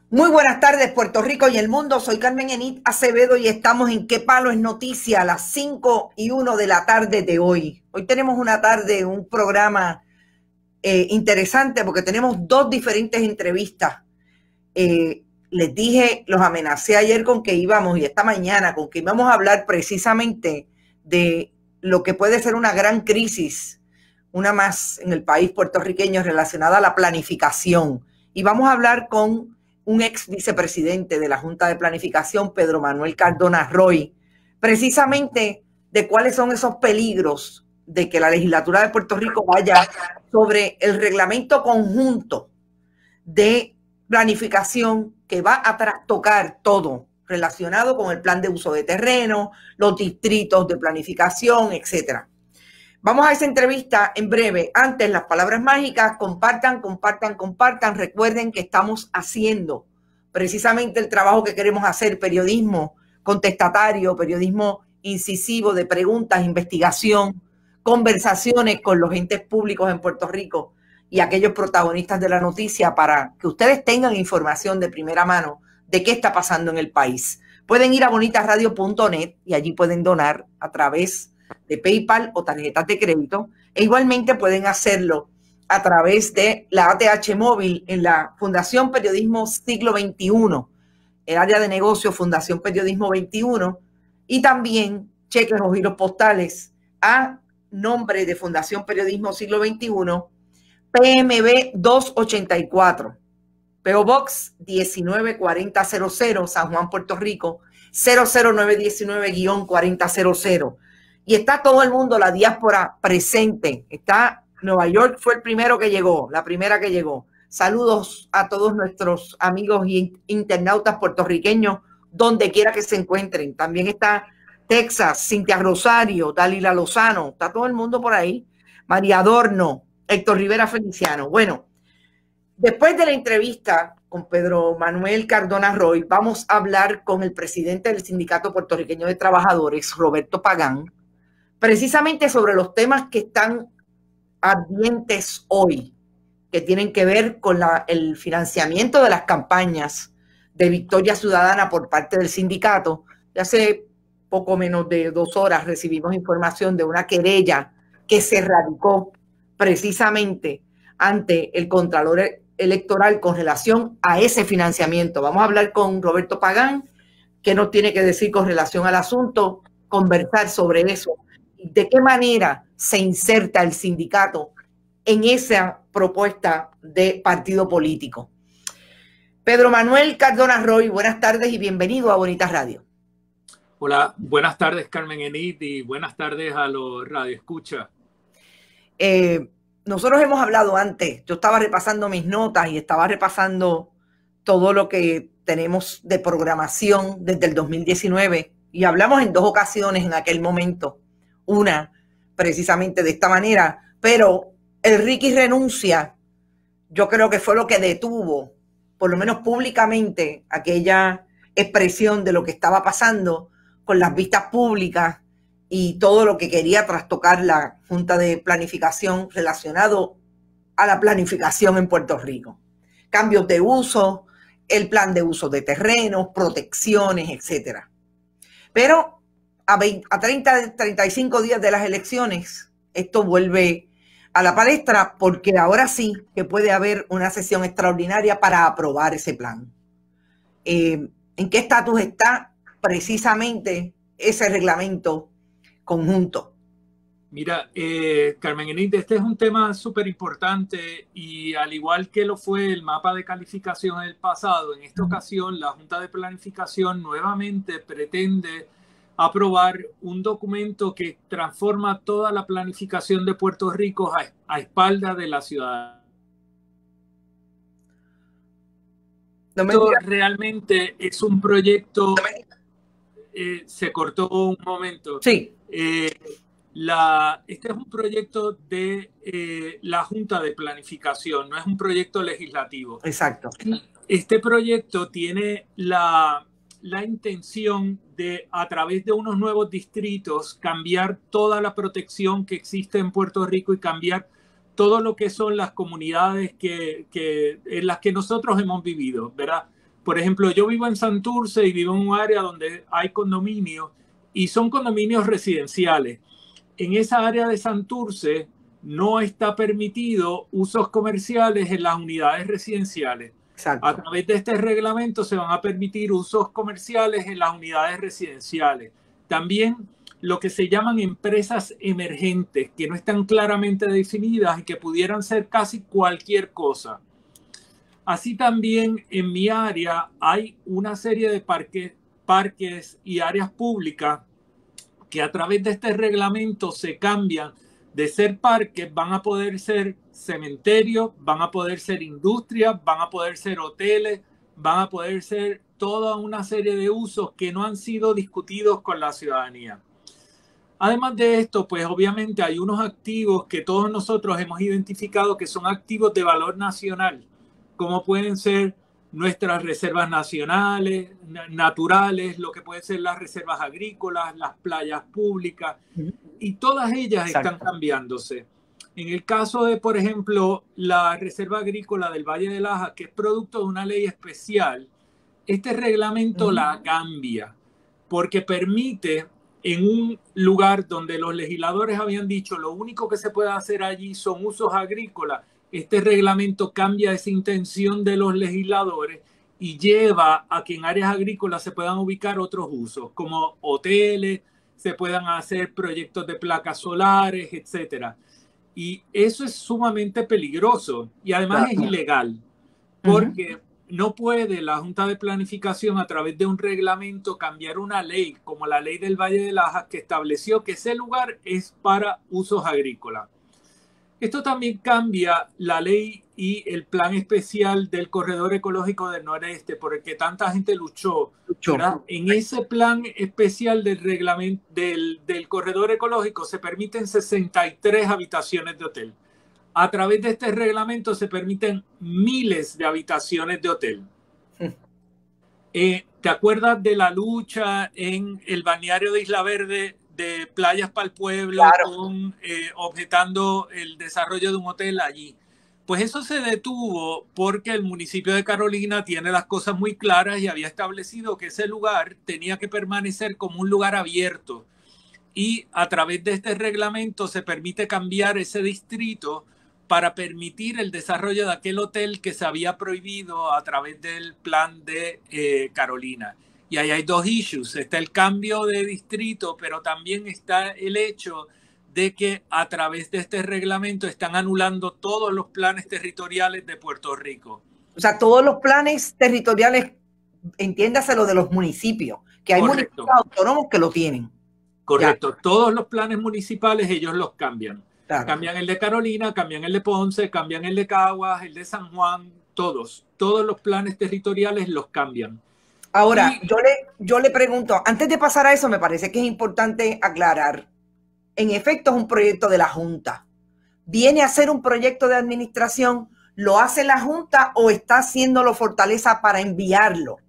Muy buenas tardes, Puerto Rico y el mundo. Soy Carmen Enid Acevedo y estamos en Qué Palo es Noticia a las 5:01 de la tarde de hoy. Hoy tenemos una tarde, un programa interesante porque tenemos dos diferentes entrevistas. Les dije, los amenacé ayer con que íbamos y esta mañana con que íbamos a hablar precisamente de lo que puede ser una gran crisis, una más en el país puertorriqueño relacionada a la planificación. Y vamos a hablar con un ex vicepresidente de la Junta de Planificación, Pedro Manuel Cardona Roy, precisamente de cuáles son esos peligros de que la legislatura de Puerto Rico vaya sobre el reglamento conjunto de planificación que va a trastocar todo relacionado con el plan de uso de terreno, los distritos de planificación, etcétera. Vamos a esa entrevista en breve. Antes, las palabras mágicas, compartan, compartan, compartan. Recuerden que estamos haciendo precisamente el trabajo que queremos hacer, periodismo contestatario, periodismo incisivo de preguntas, investigación, conversaciones con los entes públicos en Puerto Rico y aquellos protagonistas de la noticia para que ustedes tengan información de primera mano de qué está pasando en el país. Pueden ir a bonitasradio.net y allí pueden donar a través de PayPal o tarjetas de crédito, e igualmente pueden hacerlo a través de la ATH móvil en la Fundación Periodismo Siglo XXI, el área de negocio Fundación Periodismo 21, y también cheques o giros postales a nombre de Fundación Periodismo Siglo XXI, PMB 284, PO Box 194000, San Juan, Puerto Rico, 00919-4000. Y está todo el mundo, la diáspora presente. Está Nueva York, fue el primero que llegó, la primera que llegó. Saludos a todos nuestros amigos y internautas puertorriqueños, donde quiera que se encuentren. También está Texas, Cintia Rosario, Dalila Lozano, está todo el mundo por ahí. María Adorno, Héctor Rivera Feliciano. Bueno, después de la entrevista con Pedro Manuel Cardona Roy, vamos a hablar con el presidente del Sindicato Puertorriqueño de Trabajadores, Roberto Pagán, precisamente sobre los temas que están ardientes hoy, que tienen que ver con el financiamiento de las campañas de Victoria Ciudadana por parte del sindicato. Ya hace poco menos de 2 horas recibimos información de una querella que se radicó precisamente ante el Contralor Electoral con relación a ese financiamiento. Vamos a hablar con Roberto Pagán, que nos tiene que decir con relación al asunto, conversar sobre eso. ¿De qué manera se inserta el sindicato en esa propuesta de partido político? Pedro Manuel Cardona Roy, buenas tardes y bienvenido a Bonitas Radio. Hola, buenas tardes Carmen Enid y buenas tardes a los radioescuchas. Nosotros hemos hablado antes, yo estaba repasando mis notas y estaba repasando todo lo que tenemos de programación desde el 2019 y hablamos en 2 ocasiones en aquel momento. Una, precisamente de esta manera, pero el Ricky renuncia, yo creo que fue lo que detuvo, por lo menos públicamente, aquella expresión de lo que estaba pasando con las vistas públicas y todo lo que quería trastocar la Junta de Planificación relacionado a la planificación en Puerto Rico. Cambios de uso, el plan de uso de terrenos, protecciones, etcétera. Pero a 35 días de las elecciones, esto vuelve a la palestra porque ahora sí que puede haber una sesión extraordinaria para aprobar ese plan. ¿En qué estatus está precisamente ese reglamento conjunto? Mira, Carmen Enid, este es un tema súper importante y al igual que lo fue el mapa de calificación en el pasado, en esta ocasión la Junta de Planificación nuevamente pretende aprobar un documento que transforma toda la planificación de Puerto Rico a espalda de la ciudadanía. Esto realmente es un proyecto... se cortó un momento. Sí. Este es un proyecto de la Junta de Planificación, no es un proyecto legislativo. Exacto. Este proyecto tiene la intención de, a través de unos nuevos distritos, cambiar toda la protección que existe en Puerto Rico y cambiar todo lo que son las comunidades en las que nosotros hemos vivido, ¿verdad? Por ejemplo, yo vivo en Santurce y vivo en un área donde hay condominios y son condominios residenciales. En esa área de Santurce no está permitido usos comerciales en las unidades residenciales. Exacto. A través de este reglamento se van a permitir usos comerciales en las unidades residenciales. También lo que se llaman empresas emergentes, que no están claramente definidas y que pudieran ser casi cualquier cosa. Así también en mi área hay una serie de parques y áreas públicas que a través de este reglamento se cambian de ser parques, van a poder ser cementerios, van a poder ser industrias, van a poder ser hoteles, van a poder ser toda una serie de usos que no han sido discutidos con la ciudadanía. Además de esto, pues obviamente hay unos activos que todos nosotros hemos identificado que son activos de valor nacional, como pueden ser nuestras reservas nacionales, naturales, lo que pueden ser las reservas agrícolas, las playas públicas, y todas ellas están cambiándose. En el caso de, por ejemplo, la Reserva Agrícola del Valle de Laja, que es producto de una ley especial, este reglamento la cambia porque permite en un lugar donde los legisladores habían dicho lo único que se puede hacer allí son usos agrícolas, este reglamento cambia esa intención de los legisladores y lleva a que en áreas agrícolas se puedan ubicar otros usos, como hoteles, se puedan hacer proyectos de placas solares, etcétera. Y eso es sumamente peligroso y además es ilegal, porque no puede la Junta de Planificación a través de un reglamento cambiar una ley, como la ley del Valle de Laja, que estableció que ese lugar es para usos agrícolas. Esto también cambia la ley y el plan especial del Corredor Ecológico del Noreste, por el que tanta gente luchó. ¿Verdad? En ese plan especial del reglamento del Corredor Ecológico se permiten 63 habitaciones de hotel. A través de este reglamento se permiten miles de habitaciones de hotel. ¿Te acuerdas de la lucha en el balneario de Isla Verde de Playas para el Pueblo, objetando el desarrollo de un hotel allí? Pues eso se detuvo porque el municipio de Carolina tiene las cosas muy claras y había establecido que ese lugar tenía que permanecer como un lugar abierto. Y a través de este reglamento se permite cambiar ese distrito para permitir el desarrollo de aquel hotel que se había prohibido a través del plan de Carolina. Y ahí hay dos issues. Está el cambio de distrito, pero también está el hecho de que a través de este reglamento están anulando todos los planes territoriales de Puerto Rico. O sea, todos los planes territoriales, entiéndase lo de los municipios, que hay municipios autónomos que lo tienen. Correcto. Ya. Todos los planes municipales ellos los cambian. Claro. Cambian el de Carolina, cambian el de Ponce, cambian el de Caguas, el de San Juan, todos los planes territoriales los cambian. Ahora, yo le pregunto, antes de pasar a eso, me parece que es importante aclarar, en efecto es un proyecto de la Junta. ¿Viene a ser un proyecto de administración? ¿Lo hace la Junta o está haciéndolo Fortaleza para enviarlo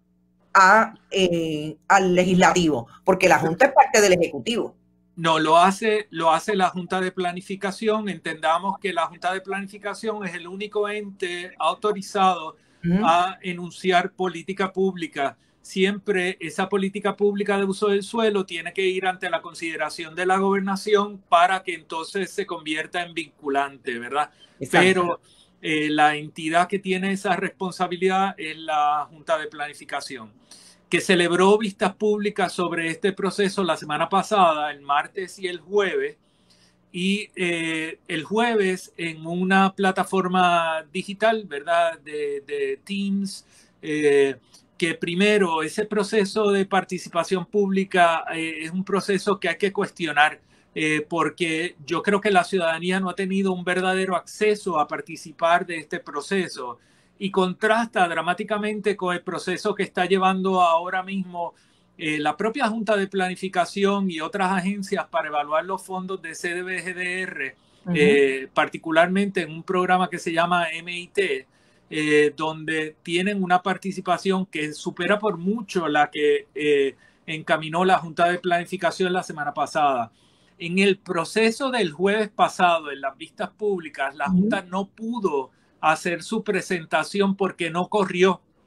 al legislativo? Porque la Junta es parte del Ejecutivo. No, lo hace la Junta de Planificación. Entendamos que la Junta de Planificación es el único ente autorizado a enunciar política pública. Siempre esa política pública de uso del suelo tiene que ir ante la consideración de la gobernación para que entonces se convierta en vinculante, ¿verdad? Exacto. Pero la entidad que tiene esa responsabilidad es la Junta de Planificación, que celebró vistas públicas sobre este proceso la semana pasada, el martes y el jueves. Y el jueves en una plataforma digital, ¿verdad? De Teams, que primero ese proceso de participación pública es un proceso que hay que cuestionar porque yo creo que la ciudadanía no ha tenido un verdadero acceso a participar de este proceso y contrasta dramáticamente con el proceso que está llevando ahora mismo la propia Junta de Planificación y otras agencias para evaluar los fondos de CDBGDR, particularmente en un programa que se llama MIT, donde tienen una participación que supera por mucho la que encaminó la Junta de Planificación la semana pasada. En el proceso del jueves pasado, en las vistas públicas, la Junta no pudo hacer su presentación porque no corrió.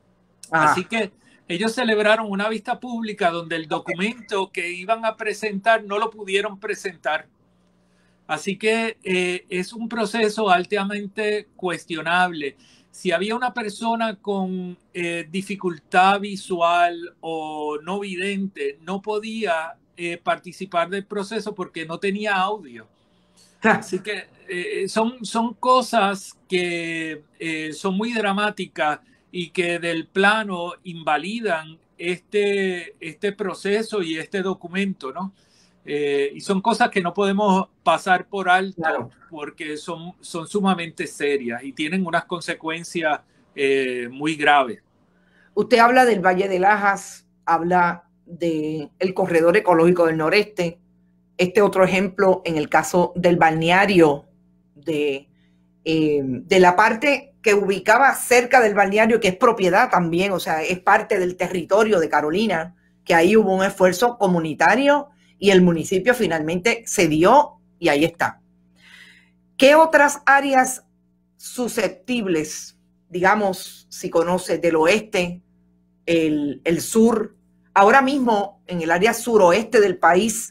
Así que ellos celebraron una vista pública donde el documento que iban a presentar no lo pudieron presentar. Así que es un proceso altamente cuestionable. Si había una persona con dificultad visual o no vidente, no podía participar del proceso porque no tenía audio. Así que son cosas que son muy dramáticas y que del plano invalidan este proceso y este documento, ¿no? Y son cosas que no podemos pasar por alto, claro, porque son sumamente serias y tienen unas consecuencias muy graves. Usted habla del Valle de Lajas, habla del corredor ecológico del noreste. Este otro ejemplo en el caso del balneario de la parte que ubicaba cerca del balneario, que es propiedad también, o sea, es parte del territorio de Carolina, que ahí hubo un esfuerzo comunitario y el municipio finalmente cedió y ahí está. ¿Qué otras áreas susceptibles, digamos, si conoce del oeste, el sur, ahora mismo en el área suroeste del país,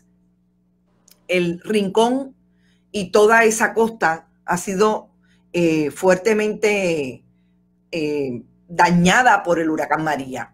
el Rincón y toda esa costa ha sido fuertemente dañada por el huracán María?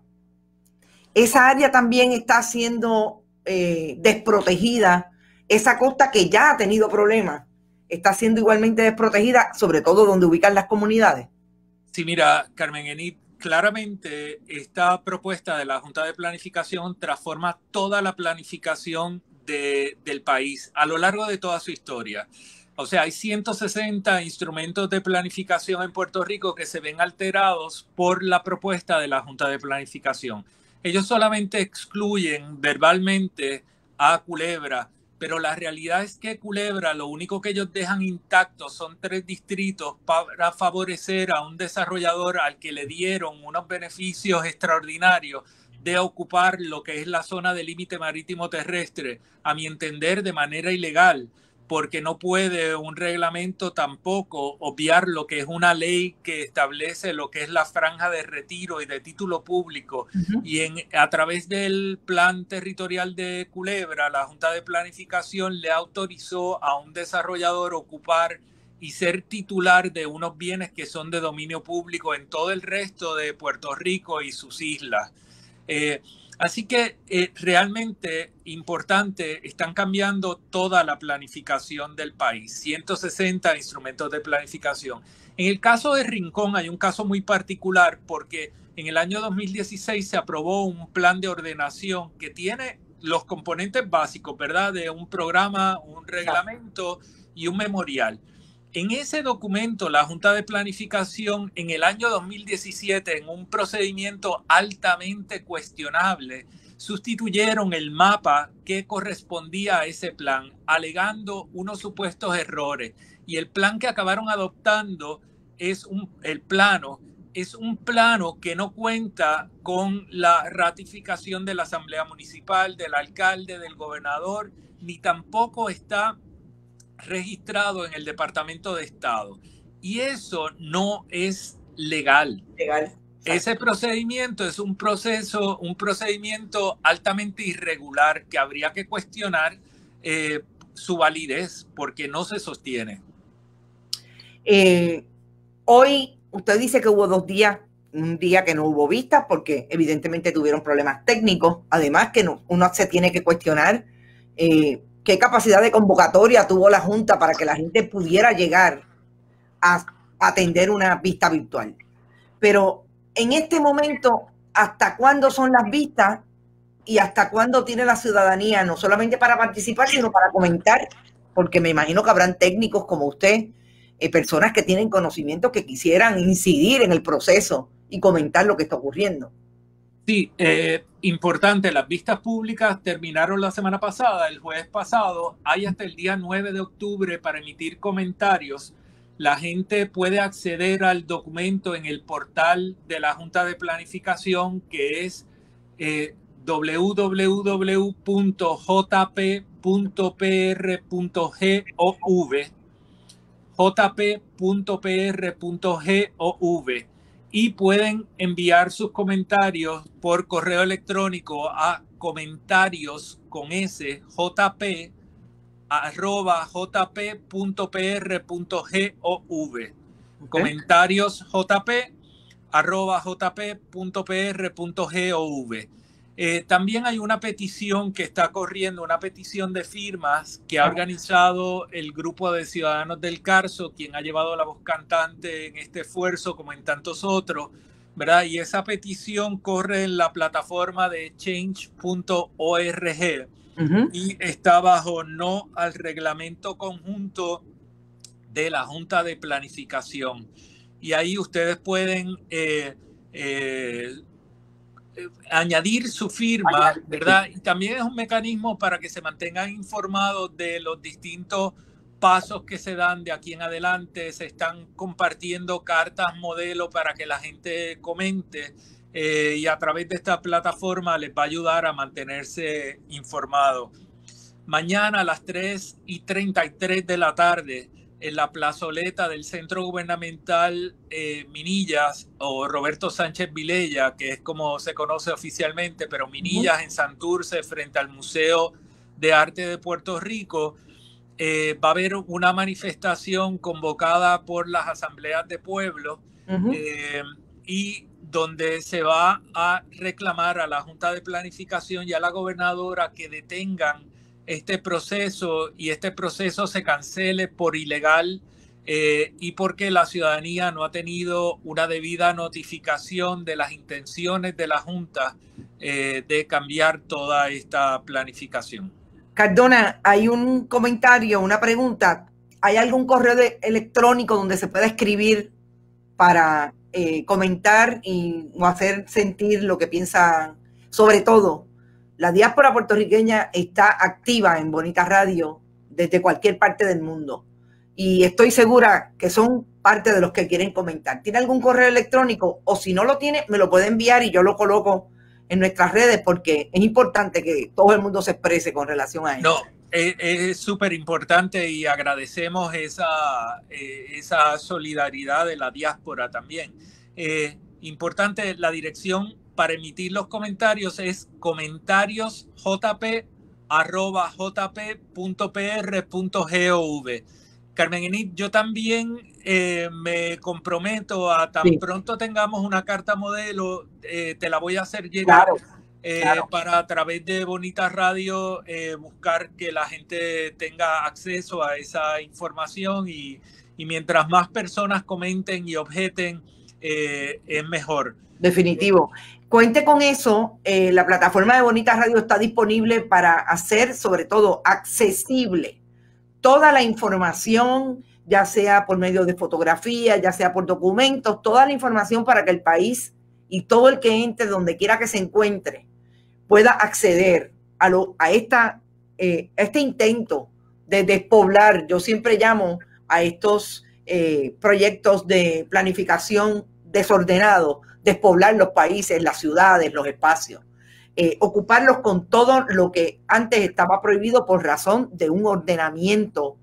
Esa área también está siendo desprotegida. Esa costa que ya ha tenido problemas está siendo igualmente desprotegida, sobre todo donde ubican las comunidades. Sí, mira, Carmen Enid, claramente esta propuesta de la Junta de Planificación transforma toda la planificación del país a lo largo de toda su historia. O sea, hay 160 instrumentos de planificación en Puerto Rico que se ven alterados por la propuesta de la Junta de Planificación. Ellos solamente excluyen verbalmente a Culebra, pero la realidad es que Culebra, lo único que ellos dejan intacto son 3 distritos para favorecer a un desarrollador al que le dieron unos beneficios extraordinarios de ocupar lo que es la zona de límite marítimo terrestre, a mi entender, de manera ilegal, porque no puede un reglamento tampoco obviar lo que es una ley que establece lo que es la franja de retiro y de título público. Y a través del plan territorial de Culebra, la Junta de Planificación le autorizó a un desarrollador ocupar y ser titular de unos bienes que son de dominio público en todo el resto de Puerto Rico y sus islas. Así que realmente importante, están cambiando toda la planificación del país, 160 instrumentos de planificación. En el caso de Rincón hay un caso muy particular porque en el año 2016 se aprobó un plan de ordenación que tiene los componentes básicos, ¿verdad? De un programa, un reglamento y un memorial. En ese documento, la Junta de Planificación, en el año 2017, en un procedimiento altamente cuestionable, sustituyeron el mapa que correspondía a ese plan, alegando unos supuestos errores. Y el plan que acabaron adoptando es el plano que no cuenta con la ratificación de la Asamblea Municipal, del alcalde, del gobernador, ni tampoco está registrado en el Departamento de Estado. Y eso no es legal. Ese procedimiento es un procedimiento altamente irregular que habría que cuestionar su validez porque no se sostiene. Hoy usted dice que hubo 2 días, un día que no hubo vistas porque evidentemente tuvieron problemas técnicos, además que uno se tiene que cuestionar qué capacidad de convocatoria tuvo la Junta para que la gente pudiera llegar a atender una vista virtual. Pero en este momento, ¿hasta cuándo son las vistas y hasta cuándo tiene la ciudadanía, no solamente para participar, sino para comentar? Porque me imagino que habrán técnicos como usted, personas que tienen conocimiento que quisieran incidir en el proceso y comentar lo que está ocurriendo. Sí, importante, las vistas públicas terminaron la semana pasada, el jueves pasado. Hay hasta el día 9 de octubre para emitir comentarios. La gente puede acceder al documento en el portal de la Junta de Planificación, que es www.jp.pr.gov, jp.pr.gov. y pueden enviar sus comentarios por correo electrónico a comentarios con S, jp, @jp.pr.gov. Comentarios jp@jp.pr.gov. También hay una petición que está corriendo, una petición de firmas que ha organizado el grupo de Ciudadanos del Carso, quien ha llevado la voz cantante en este esfuerzo, como en tantos otros, ¿verdad? Y esa petición corre en la plataforma de change.org y está bajo no al reglamento conjunto de la Junta de Planificación. Y ahí ustedes pueden añadir su firma, ¿verdad? Y también es un mecanismo para que se mantengan informados de los distintos pasos que se dan de aquí en adelante. Se están compartiendo cartas modelo para que la gente comente y a través de esta plataforma les va a ayudar a mantenerse informados. Mañana a las 3:33 de la tarde en la plazoleta del Centro Gubernamental Minillas, o Roberto Sánchez Vilella, que es como se conoce oficialmente, pero Minillas en Santurce, frente al Museo de Arte de Puerto Rico, va a haber una manifestación convocada por las asambleas de pueblo y donde se va a reclamar a la Junta de Planificación y a la gobernadora que detengan este proceso y este proceso se cancele por ilegal y porque la ciudadanía no ha tenido una debida notificación de las intenciones de la Junta de cambiar toda esta planificación. Cardona, hay un comentario, una pregunta. ¿Hay algún correo electrónico donde se pueda escribir para comentar o hacer sentir lo que piensa? Sobre todo, la diáspora puertorriqueña está activa en Bonita Radio desde cualquier parte del mundo. Y estoy segura que son parte de los que quieren comentar. ¿Tiene algún correo electrónico? O si no lo tiene, me lo puede enviar y yo lo coloco en nuestras redes porque es importante que todo el mundo se exprese con relación a eso. No, es súper importante y agradecemos esa solidaridad de la diáspora también. Importante, la dirección para emitir los comentarios es comentarios@jp.pr.gov. Carmen Enid, yo también me comprometo a tan pronto tengamos una carta modelo, te la voy a hacer llegar para a través de Bonita Radio buscar que la gente tenga acceso a esa información y mientras más personas comenten y objeten, es mejor. Definitivo. Cuente con eso. La plataforma de Bonita Radio está disponible para hacer, sobre todo, accesible toda la información, ya sea por medio de fotografía, ya sea por documentos, toda la información para que el país y todo el que entre, donde quiera que se encuentre, pueda acceder a este intento de despoblar. Yo siempre llamo a estos proyectos de planificación desordenado, despoblar los países, las ciudades, los espacios, ocuparlos con todo lo que antes estaba prohibido por razón de un ordenamiento,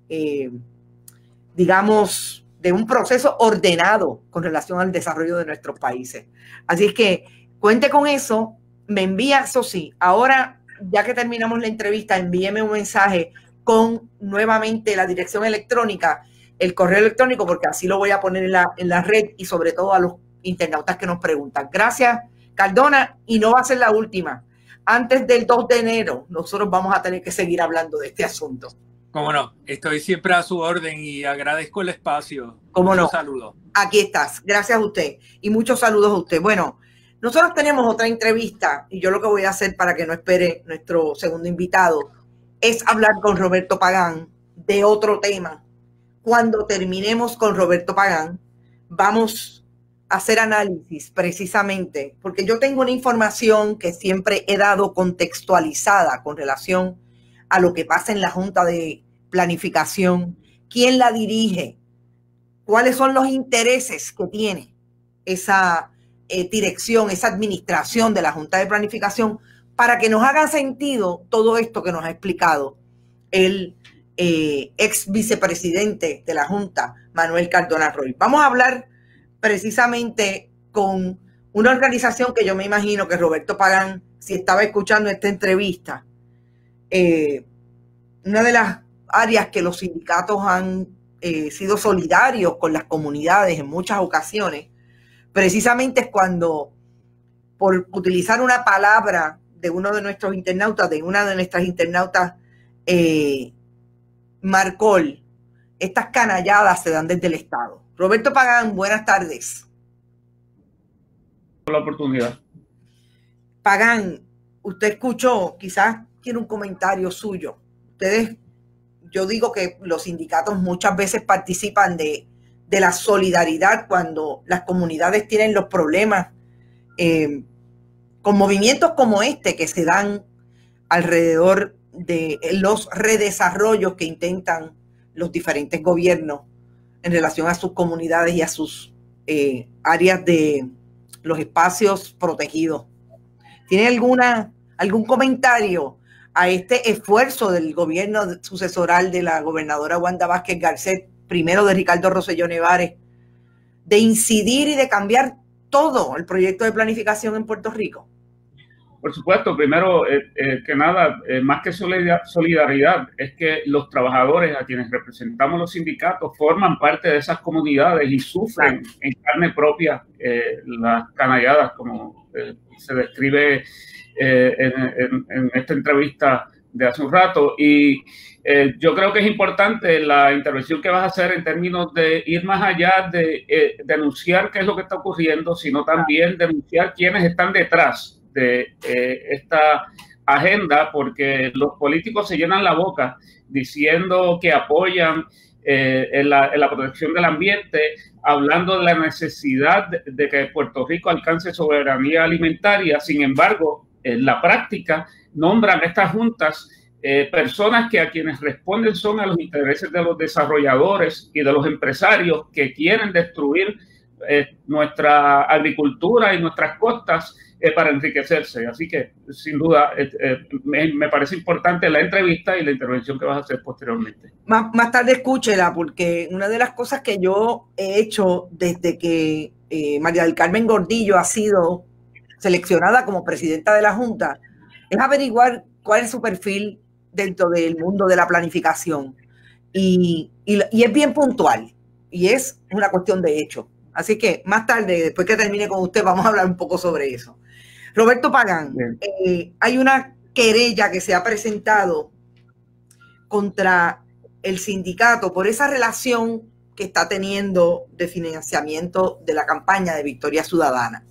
digamos, de un proceso ordenado con relación al desarrollo de nuestros países. Así es que cuente con eso, me envía, eso sí, ahora ya que terminamos la entrevista, envíeme un mensaje con nuevamente la dirección electrónica, el correo electrónico, porque así lo voy a poner en la red y sobre todo a los internautas que nos preguntan. Gracias, Cardona, y no va a ser la última. Antes del 2 de enero, nosotros vamos a tener que seguir hablando de este asunto. Cómo no, estoy siempre a su orden y agradezco el espacio. Cómo no. Saludos. Aquí estás, gracias a usted y muchos saludos a usted. Bueno, nosotros tenemos otra entrevista y yo lo que voy a hacer para que no espere nuestro segundo invitado es hablar con Roberto Pagán de otro tema. Cuando terminemos con Roberto Pagán, vamos hacer análisis precisamente, porque yo tengo una información que siempre he dado contextualizada con relación a lo que pasa en la Junta de Planificación, quién la dirige, cuáles son los intereses que tiene esa dirección, esa administración de la Junta de Planificación, para que nos haga sentido todo esto que nos ha explicado el ex vicepresidente de la Junta, Manuel Cardona Roy. Vamos a hablar precisamente con una organización que yo me imagino que Roberto Pagán, si estaba escuchando esta entrevista, una de las áreas que los sindicatos han sido solidarios con las comunidades en muchas ocasiones, precisamente es cuando, por utilizar una palabra de uno de nuestros internautas, de una de nuestras internautas, Marcol, estas canalladas se dan desde el Estado. Roberto Pagán, buenas tardes. Por la oportunidad. Pagán, usted escuchó, quizás tiene un comentario suyo. Ustedes, yo digo que los sindicatos muchas veces participan de la solidaridad cuando las comunidades tienen los problemas, con movimientos como este que se dan alrededor de los redesarrollos que intentan los diferentes gobiernos en relación a sus comunidades y a sus áreas de los espacios protegidos. ¿Tiene algún comentario a este esfuerzo del gobierno sucesoral de la gobernadora Wanda Vázquez Garcet, primero de Ricardo Rosselló Nevares, de incidir y de cambiar todo el proyecto de planificación en Puerto Rico? Por supuesto, primero que nada, más que solidaridad, es que los trabajadores a quienes representamos los sindicatos forman parte de esas comunidades y sufren en carne propia las canalladas, como se describe en esta entrevista de hace un rato. Y yo creo que es importante la intervención que vas a hacer en términos de ir más allá de denunciar qué es lo que está ocurriendo, sino también denunciar quiénes están detrás de esta agenda, porque los políticos se llenan la boca diciendo que apoyan en la protección del ambiente, hablando de la necesidad de que Puerto Rico alcance soberanía alimentaria. Sin embargo, en la práctica nombran a estas juntas personas que a quienes responden son a los intereses de los desarrolladores y de los empresarios que quieren destruir nuestra agricultura y nuestras costas para enriquecerse. Así que, sin duda, me parece importante la entrevista y la intervención que vas a hacer posteriormente. Más tarde escúchela, porque una de las cosas que yo he hecho desde que María del Carmen Gordillo ha sido seleccionada como presidenta de la Junta es averiguar cuál es su perfil dentro del mundo de la planificación. Y es bien puntual, y es una cuestión de hecho. Así que más tarde, después que termine con usted, vamos a hablar un poco sobre eso. Roberto Pagán, hay una querella que se ha presentado contra el sindicato por esa relación que está teniendo de financiamiento de la campaña de Victoria Ciudadana.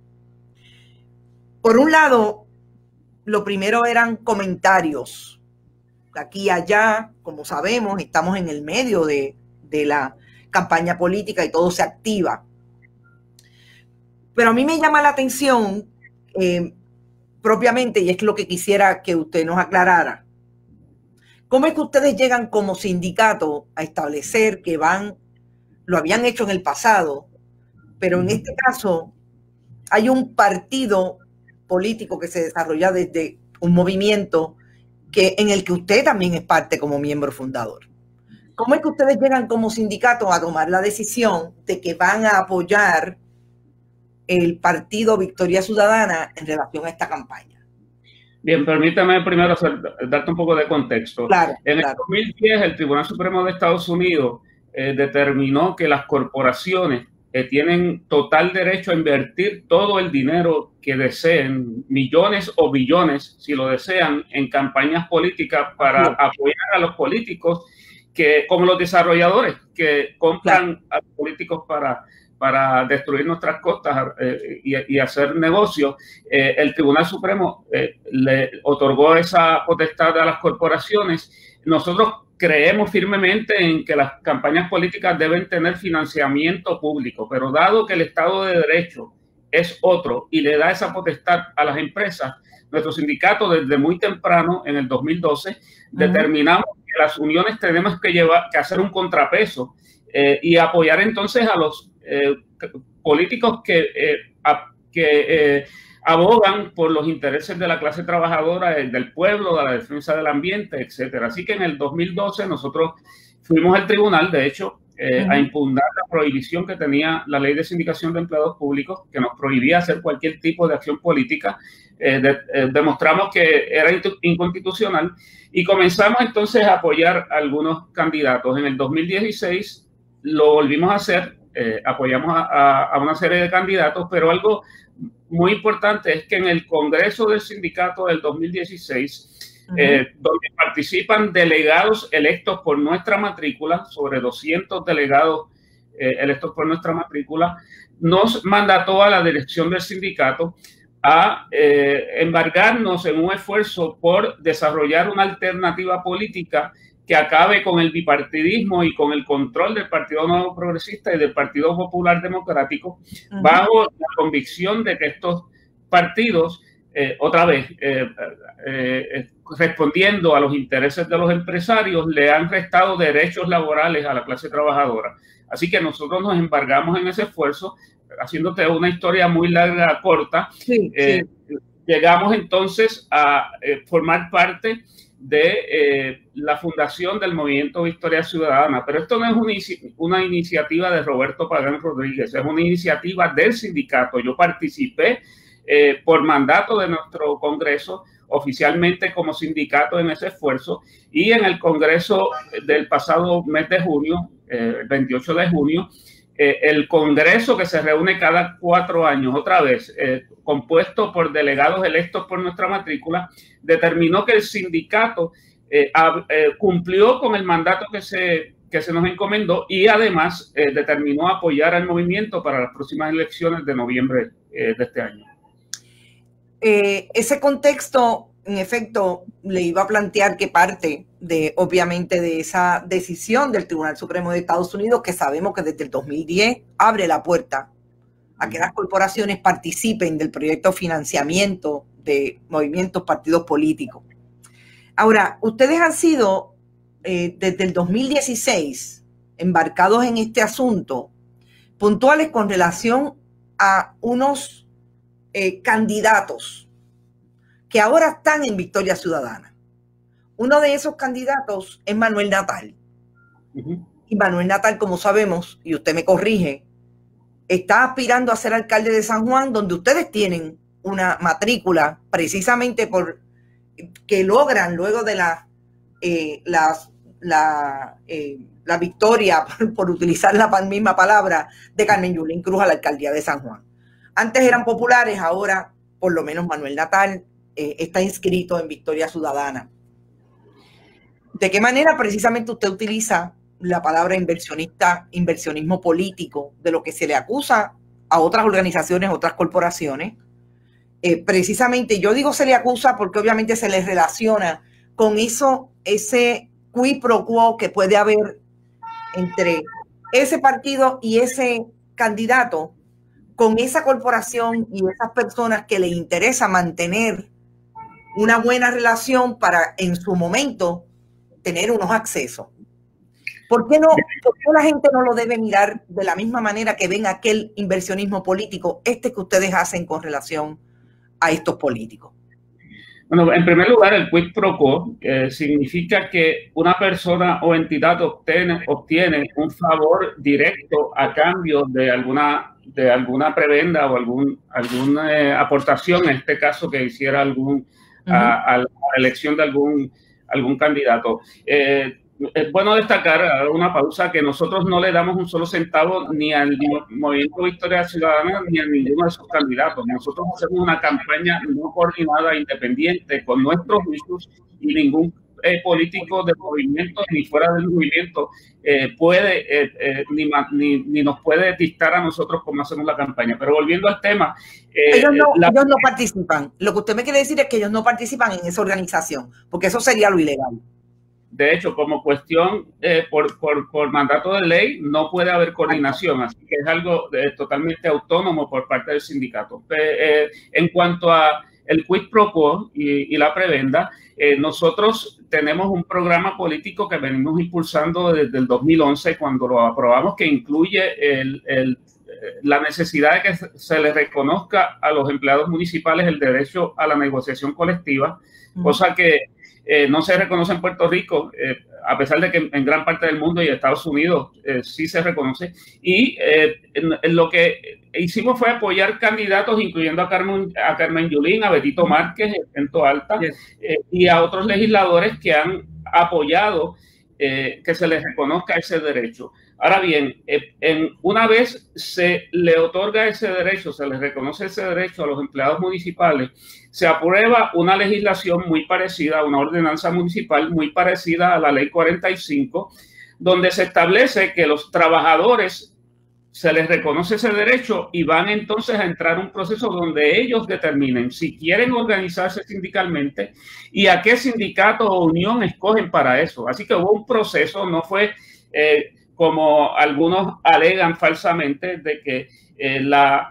Por un lado, lo primero eran comentarios. Aquí y allá, como sabemos, estamos en el medio de la campaña política y todo se activa. Pero a mí me llama la atención propiamente, y es lo que quisiera que usted nos aclarara. ¿Cómo es que ustedes llegan como sindicato a establecer que lo habían hecho en el pasado, pero en este caso hay un partido político que se desarrolla desde un movimiento en el que usted también es parte como miembro fundador? ¿Cómo es que ustedes llegan como sindicato a tomar la decisión de que van a apoyar el partido Victoria Ciudadana en relación a esta campaña? Bien, permítame primero darte un poco de contexto. Claro, en el 2010, el Tribunal Supremo de Estados Unidos determinó que las corporaciones tienen total derecho a invertir todo el dinero que deseen, millones o billones, si lo desean, en campañas políticas para apoyar a los políticos, como los desarrolladores que compran a los políticos para destruir nuestras costas y hacer negocios. El Tribunal Supremo le otorgó esa potestad a las corporaciones. Nosotros creemos firmemente en que las campañas políticas deben tener financiamiento público, pero dado que el Estado de Derecho es otro y le da esa potestad a las empresas, nuestro sindicato desde muy temprano, en el 2012, determinamos que las uniones tenemos que hacer un contrapeso y apoyar entonces a los políticos que abogan por los intereses de la clase trabajadora, del pueblo, de la defensa del ambiente, etcétera. Así que en el 2012 nosotros fuimos al tribunal, de hecho, a impugnar la prohibición que tenía la Ley de Sindicación de Empleados Públicos, que nos prohibía hacer cualquier tipo de acción política. Demostramos que era inconstitucional y comenzamos entonces a apoyar a algunos candidatos. En el 2016 lo volvimos a hacer, apoyamos a una serie de candidatos, pero algo muy importante es que en el Congreso del Sindicato del 2016, donde participan delegados electos por nuestra matrícula, sobre 200 delegados electos por nuestra matrícula, nos mandató a la dirección del sindicato a embargarnos en un esfuerzo por desarrollar una alternativa política que acabe con el bipartidismo y con el control del Partido Nuevo Progresista y del Partido Popular Democrático, bajo la convicción de que estos partidos, otra vez, respondiendo a los intereses de los empresarios, le han restado derechos laborales a la clase trabajadora. Así que nosotros nos embargamos en ese esfuerzo, haciéndote una historia muy larga, corta. Llegamos entonces a formar parte de la fundación del Movimiento Victoria Ciudadana, pero esto no es una iniciativa de Roberto Pagán Rodríguez, es una iniciativa del sindicato. Yo participé por mandato de nuestro Congreso, oficialmente como sindicato en ese esfuerzo, y en el Congreso del pasado mes de junio, el 28 de junio, el Congreso, que se reúne cada 4 años, otra vez, compuesto por delegados electos por nuestra matrícula, determinó que el sindicato cumplió con el mandato que se nos encomendó y además determinó apoyar al movimiento para las próximas elecciones de noviembre de este año. Ese contexto, en efecto, le iba a plantear que parte obviamente, de esa decisión del Tribunal Supremo de Estados Unidos, que sabemos que desde el 2010 abre la puerta a que las corporaciones participen del proyecto de financiamiento de movimientos, partidos políticos. Ahora, ustedes han sido, desde el 2016, embarcados en este asunto, puntuales con relación a unos candidatos que ahora están en Victoria Ciudadana. Uno de esos candidatos es Manuel Natal. Y Manuel Natal, como sabemos, y usted me corrige, está aspirando a ser alcalde de San Juan, donde ustedes tienen una matrícula precisamente por que logran luego de la victoria, por utilizar la misma palabra, de Carmen Yulín Cruz a la alcaldía de San Juan. Antes eran populares, ahora por lo menos Manuel Natal está inscrito en Victoria Ciudadana. ¿De qué manera precisamente usted utiliza la palabra inversionismo político, de lo que se le acusa a otras organizaciones, otras corporaciones? Precisamente yo digo se le acusa porque obviamente se le relaciona con ese qui pro quo que puede haber entre ese partido y ese candidato, con esa corporación y esas personas que le interesa mantener una buena relación para en su momento tener unos accesos. ¿Por qué la gente no lo debe mirar de la misma manera que ven aquel inversionismo político, que ustedes hacen con relación a estos políticos? Bueno, en primer lugar, el quid pro quo significa que una persona o entidad obtiene un favor directo a cambio de alguna prebenda o alguna aportación, en este caso que hiciera a la elección de algún candidato. Es bueno destacar, una pausa, que nosotros no le damos un solo centavo ni al Movimiento Victoria Ciudadana ni a ninguno de sus candidatos. Nosotros hacemos una campaña no coordinada, independiente, con nuestros issues, y ningún político del movimiento ni fuera del movimiento puede ni nos puede dictar a nosotros cómo hacemos la campaña. Pero volviendo al tema, ellos no participan. Lo que usted me quiere decir es que ellos no participan en esa organización, porque eso sería lo ilegal. De hecho, como cuestión por mandato de ley, no puede haber coordinación, así que es algo totalmente autónomo por parte del sindicato. En cuanto a el quid pro quo y la prebenda, nosotros tenemos un programa político que venimos impulsando desde el 2011, cuando lo aprobamos, que incluye la necesidad de que se les reconozca a los empleados municipales el derecho a la negociación colectiva, cosa que no se reconoce en Puerto Rico, a pesar de que en gran parte del mundo y Estados Unidos sí se reconoce. Y lo que hicimos fue apoyar candidatos, incluyendo a Carmen Yulín, a Betito Márquez en Toalta, y a otros legisladores que han apoyado que se les reconozca ese derecho. Ahora bien, una vez se le otorga ese derecho, se les reconoce ese derecho a los empleados municipales, se aprueba una legislación muy parecida, una ordenanza municipal muy parecida a la Ley 45, donde se establece que los trabajadores se les reconoce ese derecho y van entonces a entrar a un proceso donde ellos determinen si quieren organizarse sindicalmente y a qué sindicato o unión escogen para eso. Así que hubo un proceso, no fue como algunos alegan falsamente de que la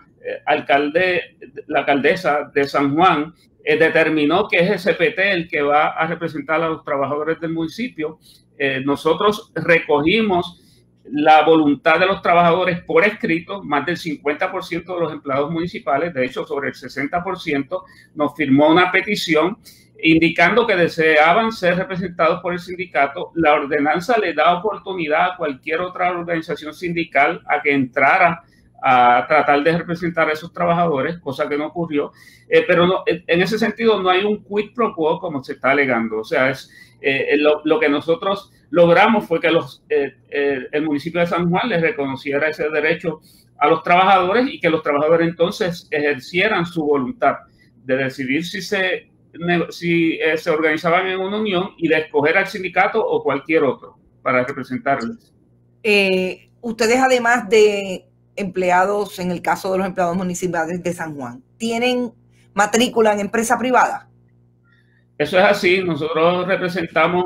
alcaldesa de San Juan determinó que es SPT el que va a representar a los trabajadores del municipio. Nosotros recogimos la voluntad de los trabajadores por escrito, más del 50% de los empleados municipales, de hecho sobre el 60%, nos firmó una petición indicando que deseaban ser representados por el sindicato. La ordenanza le da oportunidad a cualquier otra organización sindical a que entrara a tratar de representar a esos trabajadores, cosa que no ocurrió, pero no, en ese sentido no hay un quid pro quo como se está alegando. O sea, lo que nosotros logramos fue que el municipio de San Juan les reconociera ese derecho a los trabajadores y que los trabajadores entonces ejercieran su voluntad de decidir si se organizaban en una unión y de escoger al sindicato o cualquier otro para representarles. Ustedes, además de empleados, en el caso de los empleados municipales de San Juan, ¿tienen matrícula en empresa privada? Eso es así. Nosotros representamos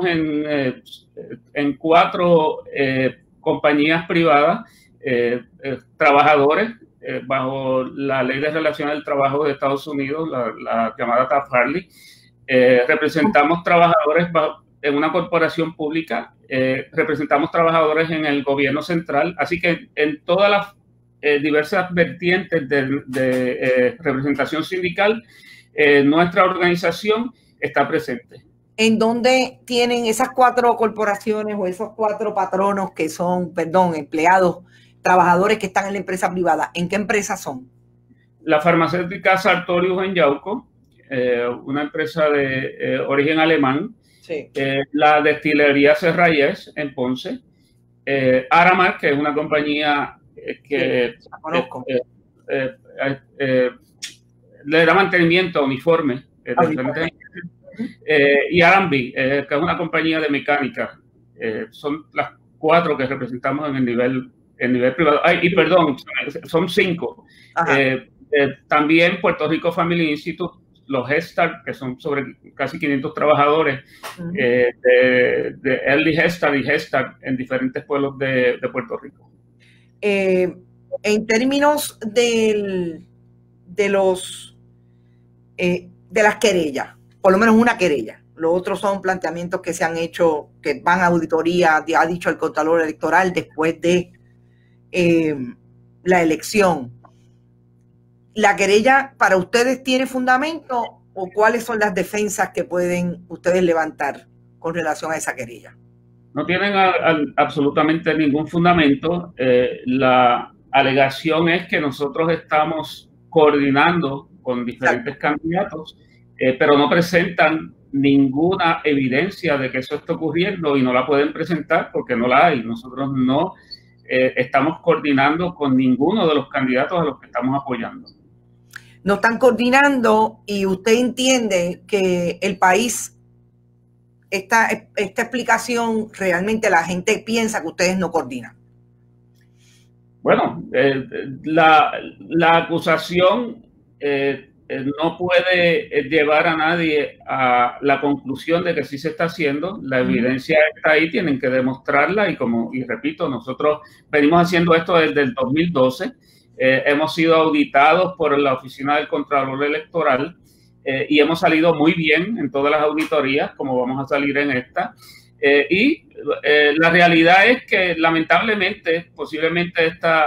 en 4 compañías privadas, trabajadores, bajo la Ley de Relaciones del Trabajo de Estados Unidos, la llamada Taft-Hartley. Representamos trabajadores en una corporación pública, representamos trabajadores en el gobierno central, así que en todas las diversas vertientes de representación sindical, nuestra organización está presente. ¿En dónde tienen esas 4 corporaciones o esos 4 patronos que son, empleados, trabajadores que están en la empresa privada? ¿En qué empresas son? La farmacéutica Sartorius en Yauco, una empresa de origen alemán. Sí. La destilería Serrayes en Ponce. Aramark, que es una compañía que sí, la conozco. Le da mantenimiento a uniforme. Y Arambi, que es una compañía de mecánica. Son las 4 que representamos en el nivel privado. Y perdón, son 5. También Puerto Rico Family Institute, los Head Start, que son sobre casi 500 trabajadores de Early Head Start y Head Start en diferentes pueblos de Puerto Rico. En términos de las querellas, por lo menos una querella. Los otros son planteamientos que se han hecho, que van a auditoría, ha dicho el Contralor Electoral después de la elección. ¿La querella para ustedes tiene fundamento o cuáles son las defensas que pueden ustedes levantar con relación a esa querella? No tienen absolutamente ningún fundamento. La alegación es que nosotros estamos coordinando con diferentes candidatos, pero no presentan ninguna evidencia de que eso está ocurriendo y no la pueden presentar porque no la hay. Nosotros no estamos coordinando con ninguno de los candidatos a los que estamos apoyando. No están coordinando y usted entiende que el país, esta explicación, realmente la gente piensa que ustedes no coordinan. Bueno, la acusación no puede llevar a nadie a la conclusión de que sí se está haciendo. La evidencia está ahí, tienen que demostrarla y repito, nosotros venimos haciendo esto desde el 2012. Hemos sido auditados por la Oficina del Contralor Electoral y hemos salido muy bien en todas las auditorías, como vamos a salir en esta. La realidad es que lamentablemente, posiblemente esta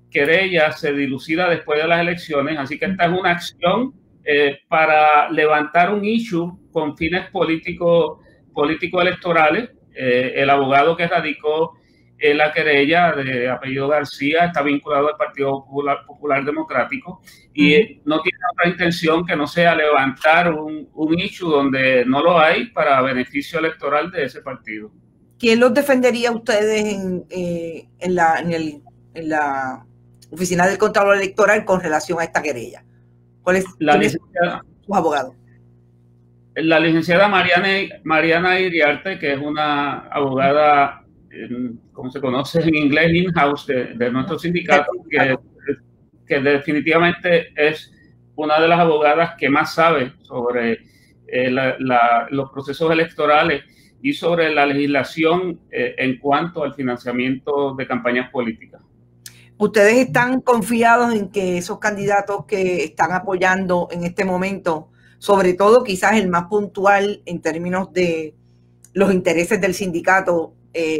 querella se dilucida después de las elecciones, así que esta es una acción para levantar un issue con fines político-electorales. El abogado que radicó la querella, de apellido García, está vinculado al Partido Popular Democrático y no tiene otra intención que no sea levantar un issue donde no lo hay para beneficio electoral de ese partido. ¿Quién los defendería a ustedes en la oficina del Contralor Electoral con relación a esta querella? ¿Cuál es sus abogados? La licenciada Mariana Iriarte, que es una abogada, como se conoce en inglés, in-house de nuestro sindicato, que definitivamente es una de las abogadas que más sabe sobre los procesos electorales y sobre la legislación en cuanto al financiamiento de campañas políticas. ¿Ustedes están confiados en que esos candidatos que están apoyando en este momento, sobre todo quizás el más puntual en términos de los intereses del sindicato,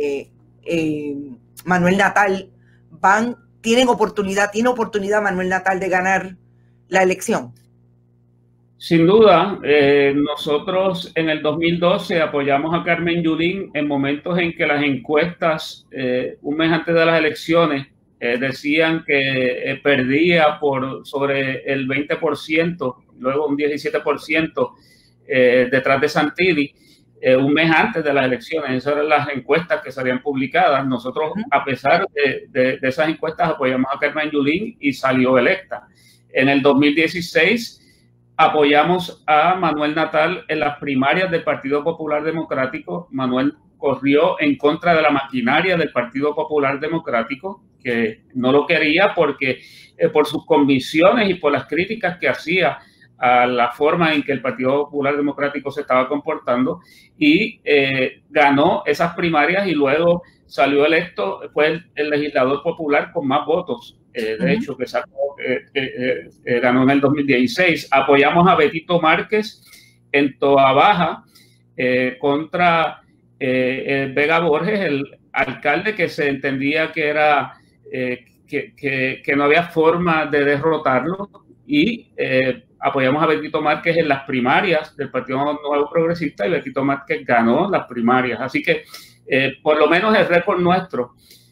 Manuel Natal, tiene oportunidad Manuel Natal de ganar la elección? Sin duda, nosotros en el 2012 apoyamos a Carmen Yulín en momentos en que las encuestas, un mes antes de las elecciones, decían que perdía sobre el 20%, luego un 17% detrás de Santilli, un mes antes de las elecciones. Esas eran las encuestas que salían publicadas. Nosotros, a pesar de esas encuestas, apoyamos a Carmen Yulín y salió electa. En el 2016 apoyamos a Manuel Natal en las primarias del Partido Popular Democrático. Manuel corrió en contra de la maquinaria del Partido Popular Democrático, que no lo quería porque por sus convicciones y por las críticas que hacía a la forma en que el Partido Popular Democrático se estaba comportando, y ganó esas primarias y luego salió electo, fue el legislador popular con más votos, de hecho, que ganó en el 2016. Apoyamos a Betito Márquez en Toa Baja contra Vega Borges, el alcalde que se entendía que era que no había forma de derrotarlo, y apoyamos a Betito Márquez en las primarias del Partido Nuevo Progresista y Betito Márquez ganó las primarias. Así que por lo menos el récord nuestro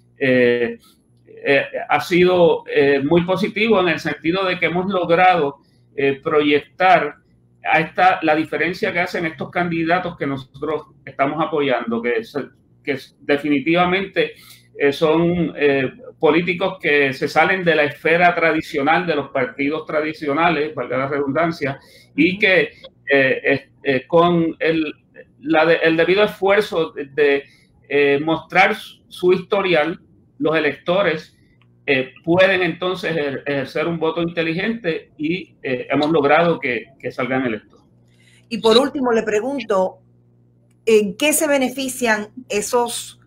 ha sido muy positivo, en el sentido de que hemos logrado proyectar la diferencia que hacen estos candidatos que nosotros estamos apoyando, que definitivamente son políticos que se salen de la esfera tradicional de los partidos tradicionales, valga la redundancia, y que con el debido esfuerzo de mostrar su historial, los electores pueden entonces ejercer un voto inteligente, y hemos logrado que salgan electos. Y por último le pregunto, ¿en qué se benefician esos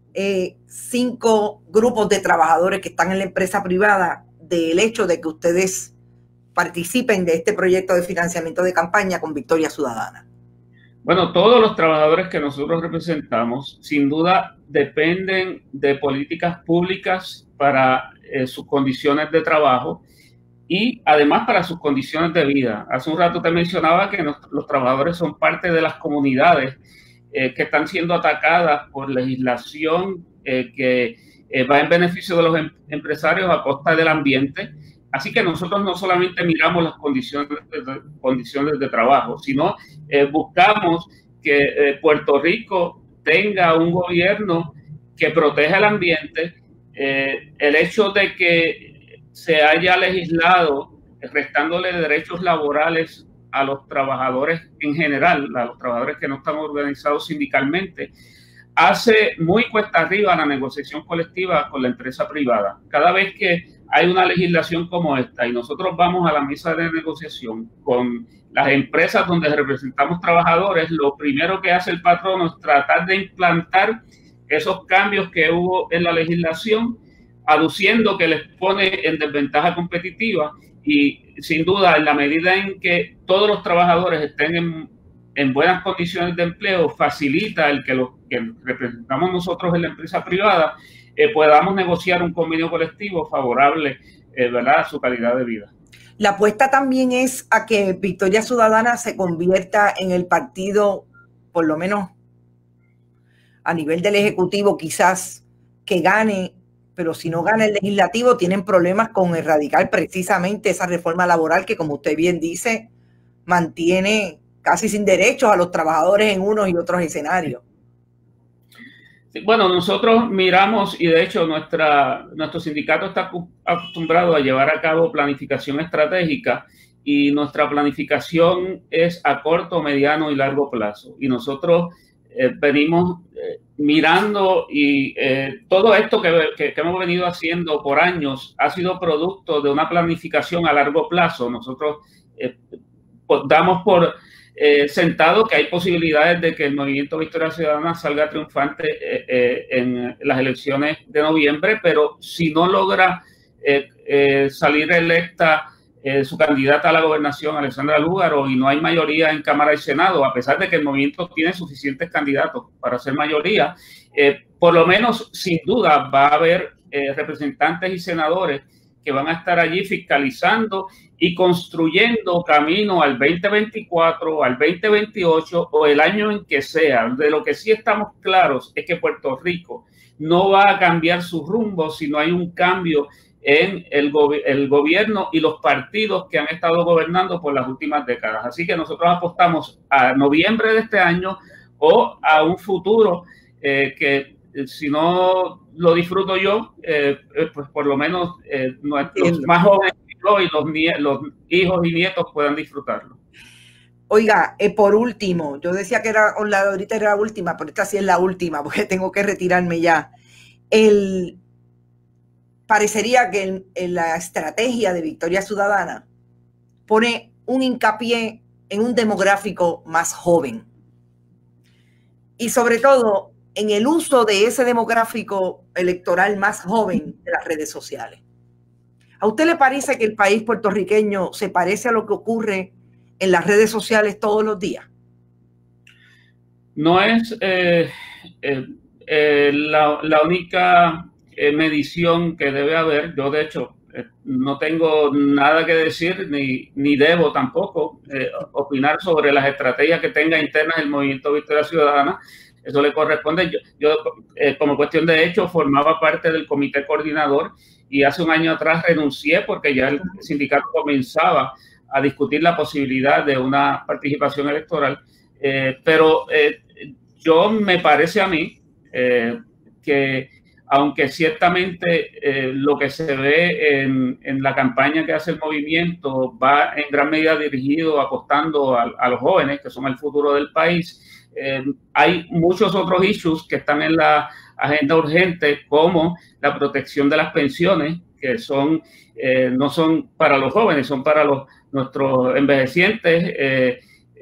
5 grupos de trabajadores que están en la empresa privada del hecho de que ustedes participen de este proyecto de financiamiento de campaña con Victoria Ciudadana? Bueno, todos los trabajadores que nosotros representamos, sin duda, dependen de políticas públicas para sus condiciones de trabajo y además para sus condiciones de vida. Hace un rato te mencionaba que los trabajadores son parte de las comunidades que están siendo atacadas por legislación que va en beneficio de los empresarios a costa del ambiente. Así que nosotros no solamente miramos las condiciones de trabajo, sino buscamos que Puerto Rico tenga un gobierno que proteja el ambiente. El hecho de que se haya legislado restándole derechos laborales a los trabajadores en general, a los trabajadores que no están organizados sindicalmente, hace muy cuesta arriba la negociación colectiva con la empresa privada. Cada vez que hay una legislación como esta y nosotros vamos a la mesa de negociación con las empresas donde representamos trabajadores, lo primero que hace el patrono es tratar de implantar esos cambios que hubo en la legislación, aduciendo que les pone en desventaja competitiva. Y sin duda, en la medida en que todos los trabajadores estén en buenas condiciones de empleo facilita el que los que representamos nosotros en la empresa privada podamos negociar un convenio colectivo favorable, ¿verdad?, a su calidad de vida. La apuesta también es a que Victoria Ciudadana se convierta en el partido, por lo menos a nivel del Ejecutivo, quizás que gane, pero si no gana el Legislativo, tienen problemas con erradicar precisamente esa reforma laboral que, como usted bien dice, mantiene casi sin derechos a los trabajadores en unos y otros escenarios. Bueno, nosotros miramos, y de hecho nuestro sindicato está acostumbrado a llevar a cabo planificación estratégica, y nuestra planificación es a corto, mediano y largo plazo. Y nosotros venimos mirando, y todo esto que hemos venido haciendo por años ha sido producto de una planificación a largo plazo. Nosotros damos por sentado que hay posibilidades de que el Movimiento Victoria Ciudadana salga triunfante en las elecciones de noviembre, pero si no logra salir electa su candidata a la gobernación, Alexandra Lúgaro, y no hay mayoría en Cámara y Senado, a pesar de que el movimiento tiene suficientes candidatos para ser mayoría, por lo menos sin duda va a haber representantes y senadores que van a estar allí fiscalizando y construyendo camino al 2024, al 2028 o el año en que sea. De lo que sí estamos claros es que Puerto Rico no va a cambiar su rumbo si no hay un cambio en el gobierno y los partidos que han estado gobernando por las últimas décadas. Así que nosotros apostamos a noviembre de este año o a un futuro que si no lo disfruto yo, pues por lo menos nuestros más jóvenes y los hijos y nietos puedan disfrutarlo. Oiga, por último, yo decía que ahorita era la última, pero esta sí es la última porque tengo que retirarme ya. Parecería que la estrategia de Victoria Ciudadana pone un hincapié en un demográfico más joven y sobre todo en el uso de ese demográfico electoral más joven de las redes sociales. ¿A usted le parece que el país puertorriqueño se parece a lo que ocurre en las redes sociales todos los días? No es la única medición que debe haber. Yo, de hecho, no tengo nada que decir, ni debo tampoco opinar sobre las estrategias que tenga internas el Movimiento Victoria Ciudadana. Eso le corresponde. Yo como cuestión de hecho, formaba parte del comité coordinador y hace un año atrás renuncié porque ya el sindicato comenzaba a discutir la posibilidad de una participación electoral. Pero yo me parece a mí que aunque ciertamente lo que se ve en la campaña que hace el movimiento va en gran medida dirigido apostando a los jóvenes, que son el futuro del país, hay muchos otros issues que están en la agenda urgente, como la protección de las pensiones, que no son para los jóvenes, son para nuestros envejecientes,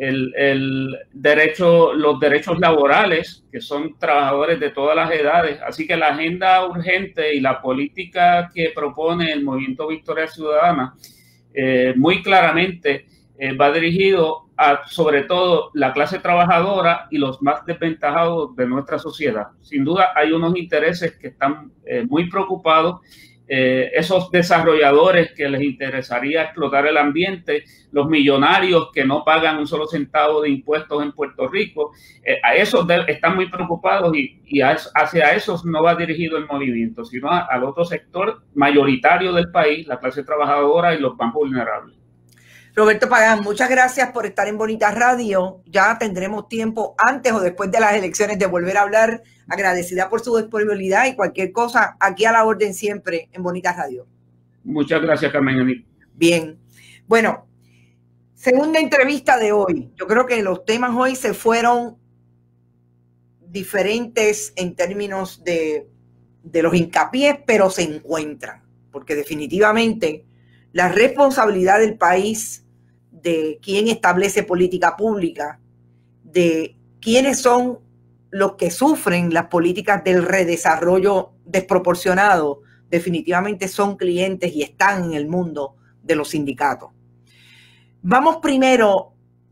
los derechos laborales, que son trabajadores de todas las edades. Así que la agenda urgente y la política que propone el Movimiento Victoria Ciudadana muy claramente va dirigido a, sobre todo, la clase trabajadora y los más desventajados de nuestra sociedad. Sin duda hay unos intereses que están muy preocupados. Esos desarrolladores que les interesaría explotar el ambiente, los millonarios que no pagan un solo centavo de impuestos en Puerto Rico, a esos están muy preocupados y hacia esos no va dirigido el movimiento, sino al otro sector mayoritario del país, la clase trabajadora y los más vulnerables. Roberto Pagán, muchas gracias por estar en Bonita Radio. Ya tendremos tiempo antes o después de las elecciones de volver a hablar. Agradecida por su disponibilidad y cualquier cosa, aquí a la orden siempre en Bonita Radio. Muchas gracias, Carmen. Bien. Bueno, segunda entrevista de hoy. Yo creo que los temas hoy se fueron diferentes en términos de los hincapiés, pero se encuentran. Porque definitivamente la responsabilidad del país, de quién establece política pública, de quiénes son los que sufren las políticas del redesarrollo desproporcionado, definitivamente son clientes y están en el mundo de los sindicatos. Vamos primero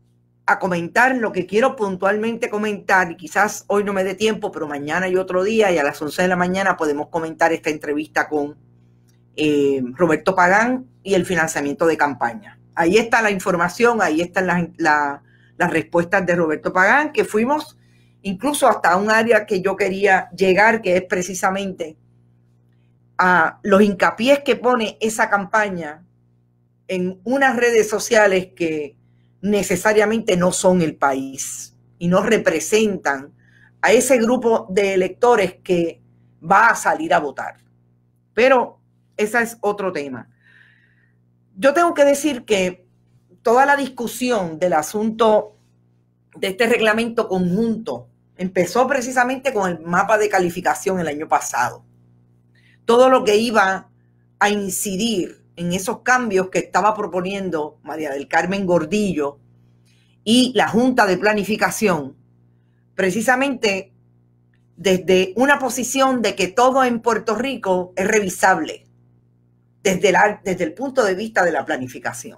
a comentar lo que quiero puntualmente comentar, y quizás hoy no me dé tiempo, pero mañana y otro día, y a las 11 de la mañana podemos comentar esta entrevista con Roberto Pagán y el financiamiento de campaña. Ahí está la información, ahí están las respuestas de Roberto Pagán, que fuimos incluso hasta un área que yo quería llegar, que es precisamente a los hincapiés que pone esa campaña en unas redes sociales que necesariamente no son el país y no representan a ese grupo de electores que va a salir a votar. Pero ese es otro tema. Yo tengo que decir que toda la discusión del asunto de este reglamento conjunto empezó precisamente con el mapa de calificación el año pasado. Todo lo que iba a incidir en esos cambios que estaba proponiendo María del Carmen Gordillo y la Junta de Planificación, precisamente desde una posición de que todo en Puerto Rico es revisable desde el punto de vista de la planificación.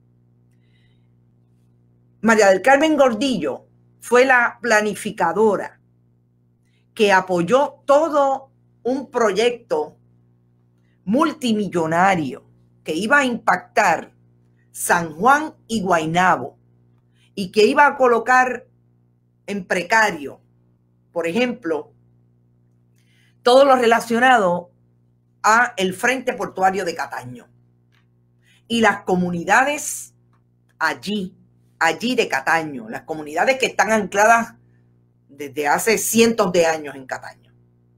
María del Carmen Gordillo fue la planificadora que apoyó todo un proyecto multimillonario que iba a impactar San Juan y Guaynabo y que iba a colocar en precario, por ejemplo, todo lo relacionado a el Frente Portuario de Cataño y las comunidades allí de Cataño, las comunidades que están ancladas desde hace cientos de años en Cataño.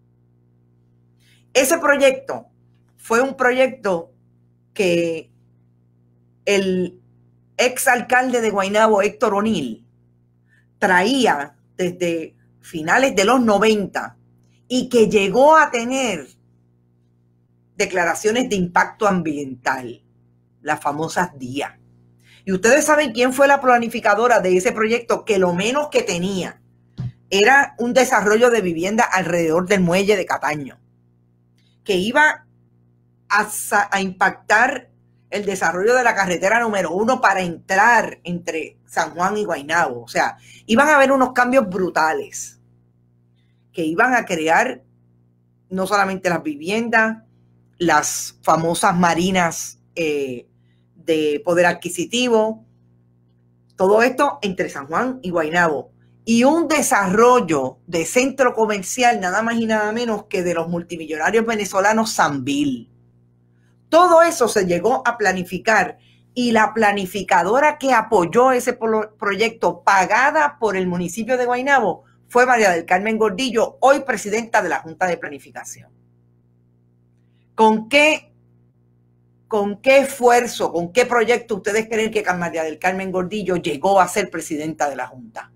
Ese proyecto fue un proyecto que el exalcalde de Guaynabo, Héctor O'Neill, traía desde finales de los 90 y que llegó a tener declaraciones de impacto ambiental, las famosas DIA. Y ustedes saben quién fue la planificadora de ese proyecto, que lo menos que tenía era un desarrollo de vivienda alrededor del muelle de Cataño, que iba a impactar el desarrollo de la carretera número 1 para entrar entre San Juan y Guaynabo. O sea, iban a haber unos cambios brutales que iban a crear no solamente las viviendas, las famosas marinas de poder adquisitivo, todo esto entre San Juan y Guaynabo, y un desarrollo de centro comercial nada más y nada menos que de los multimillonarios venezolanos Sanvil. Todo eso se llegó a planificar, y la planificadora que apoyó ese proyecto, pagada por el municipio de Guaynabo, fue María del Carmen Gordillo, hoy presidenta de la Junta de Planificación. ¿Con qué esfuerzo, con qué proyecto ustedes creen que María del Carmen Gordillo llegó a ser presidenta de la Junta?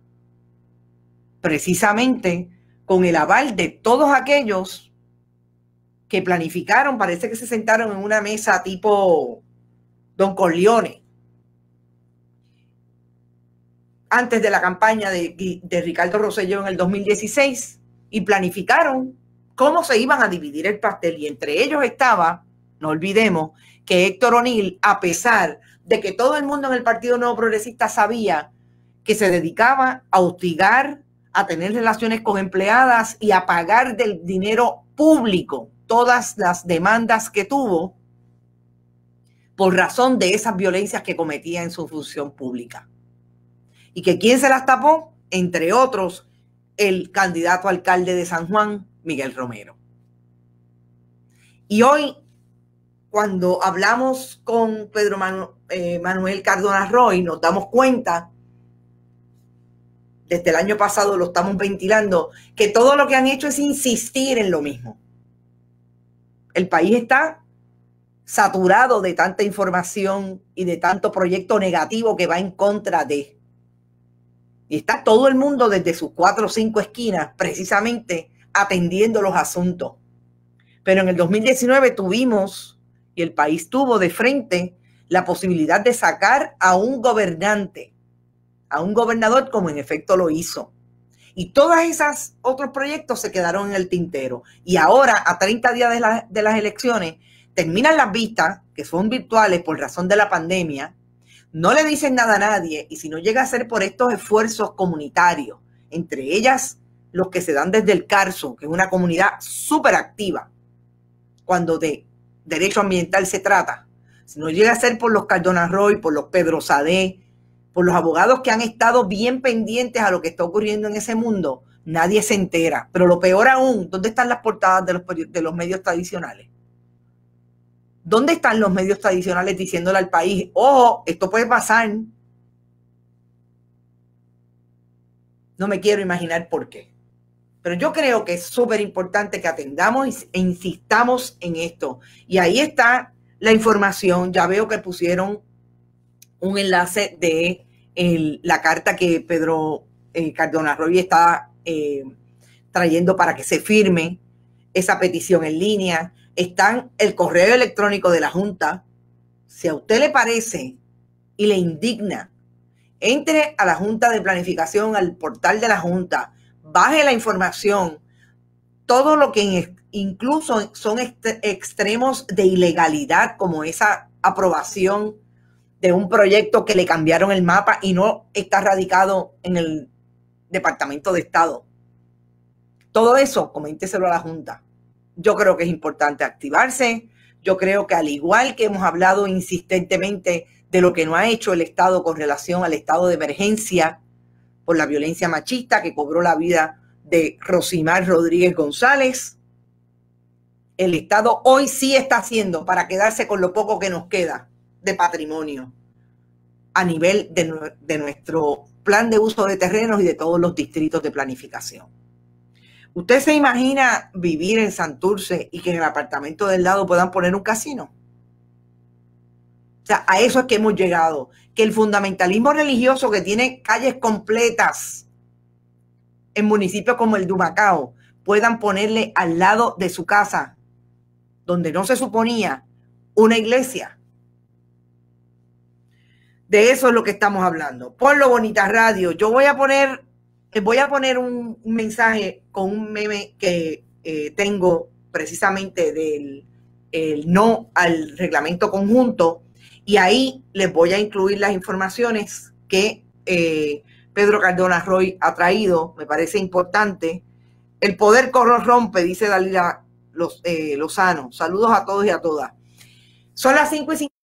Precisamente con el aval de todos aquellos que planificaron. Parece que se sentaron en una mesa tipo Don Corleone antes de la campaña de Ricardo Rosselló en el 2016 y planificaron cómo se iban a dividir el pastel, y entre ellos estaba, no olvidemos, que Héctor O'Neill, a pesar de que todo el mundo en el Partido Nuevo Progresista sabía que se dedicaba a hostigar, a tener relaciones con empleadas y a pagar del dinero público todas las demandas que tuvo por razón de esas violencias que cometía en su función pública. ¿Y que quién se las tapó? Entre otros, el candidato a alcalde de San Juan, Miguel Romero. Y hoy, cuando hablamos con Pedro Manuel Cardona Roy, nos damos cuenta, desde el año pasado lo estamos ventilando, que todo lo que han hecho es insistir en lo mismo. El país está saturado de tanta información y de tanto proyecto negativo que va en contra de. Y está todo el mundo desde sus 4 o 5 esquinas precisamente atendiendo los asuntos. Pero en el 2019 tuvimos, y el país tuvo de frente, la posibilidad de sacar a un gobernante, a un gobernador, como en efecto lo hizo. Y todos esos otros proyectos se quedaron en el tintero. Y ahora, a 30 días de las elecciones, terminan las vistas, que son virtuales por razón de la pandemia. no le dicen nada a nadie, y si no llega a ser por estos esfuerzos comunitarios, entre ellas los que se dan desde el Carso, que es una comunidad súper activa cuando de derecho ambiental se trata, si no llega a ser por los Cardona Roy, por los Pedro Sadé, por los abogados que han estado bien pendientes a lo que está ocurriendo en ese mundo, nadie se entera. Pero lo peor aún, ¿dónde están las portadas de los medios tradicionales? ¿Dónde están los medios tradicionales diciéndole al país, ojo, esto puede pasar? No me quiero imaginar por qué. Pero yo creo que es súper importante que atendamos e insistamos en esto. Y ahí está la información. Ya veo que pusieron un enlace de la carta que Pedro Cardona Roy está trayendo para que se firme esa petición en línea. Está el correo electrónico de la Junta. Si a usted le parece y le indigna, entre a la Junta de Planificación, al portal de la Junta, baje la información, todo lo que incluso son extremos de ilegalidad, como esa aprobación de un proyecto que le cambiaron el mapa y no está radicado en el Departamento de Estado. Todo eso, coménteselo a la Junta. Yo creo que es importante activarse. Yo creo que al igual que hemos hablado insistentemente de lo que no ha hecho el Estado con relación al estado de emergencia por la violencia machista que cobró la vida de Rosimar Rodríguez González, el Estado hoy sí está haciendo para quedarse con lo poco que nos queda de patrimonio a nivel de nuestro plan de uso de terrenos y de todos los distritos de planificación. ¿Usted se imagina vivir en Santurce y que en el apartamento del lado puedan poner un casino? O sea, a eso es que hemos llegado. Que el fundamentalismo religioso que tiene calles completas en municipios como el de Humacao puedan ponerle al lado de su casa, donde no se suponía, una iglesia. De eso es lo que estamos hablando. Ponlo, Bonita Radio. Yo voy a poner un mensaje con un meme que tengo precisamente del no al reglamento conjunto, y ahí les voy a incluir las informaciones que Pedro Cardona Roy ha traído. Me parece importante. El poder corrompe, dice Dalila Lozano. Saludos a todos y a todas. Son las 5:50.